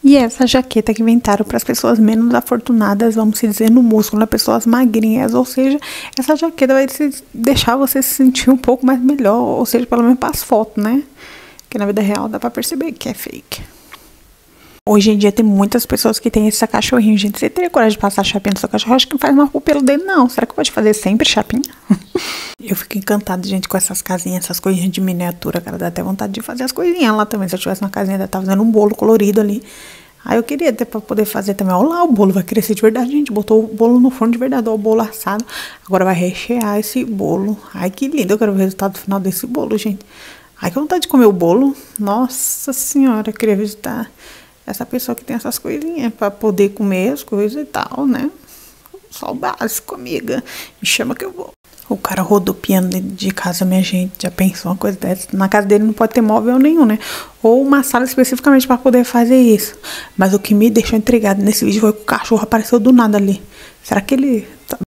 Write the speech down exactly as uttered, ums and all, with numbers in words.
E essa jaqueta que inventaram para as pessoas menos afortunadas, vamos dizer, no músculo, né? Pessoas magrinhas, ou seja, essa jaqueta vai se deixar você se sentir um pouco mais melhor, ou seja, pelo menos para as fotos, né? Que na vida real dá para perceber que é fake. Hoje em dia tem muitas pessoas que têm esse cachorrinho, gente. Você teria coragem de passar chapinha no seu cachorro? Acho que não faz mal pro pelo dele, não. Será que pode fazer sempre chapinha? Eu fico encantada, gente, com essas casinhas, essas coisinhas de miniatura, cara. Dá até vontade de fazer as coisinhas lá também. Se eu tivesse uma casinha, eu tava fazendo um bolo colorido ali. Aí eu queria ter pra poder fazer também. Olha lá, o bolo vai crescer de verdade, gente. Botou o bolo no forno de verdade, ó, o bolo assado. Agora vai rechear esse bolo. Ai, que lindo. Eu quero ver o resultado final desse bolo, gente. Ai, que vontade de comer o bolo. Nossa senhora, eu queria visitar essa pessoa que tem essas coisinhas pra poder comer as coisas e tal, né? Só o básico, amiga. Me chama que eu vou. O cara rodopiando dentro de casa, minha gente. Já pensou uma coisa dessa? Na casa dele não pode ter móvel nenhum, né? Ou uma sala especificamente pra poder fazer isso. Mas o que me deixou intrigado nesse vídeo foi que o cachorro apareceu do nada ali. Será que ele